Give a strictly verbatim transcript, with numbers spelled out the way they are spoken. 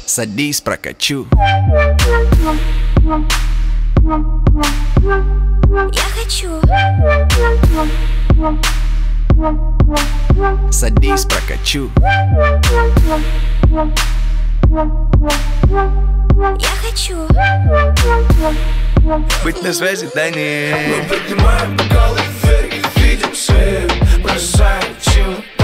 Садись, прокачу. Я хочу. Садись, прокачу. Я хочу. Быть на связи, да не. Мы поднимаем бокалы вверх и видим свет. Бросаем чил.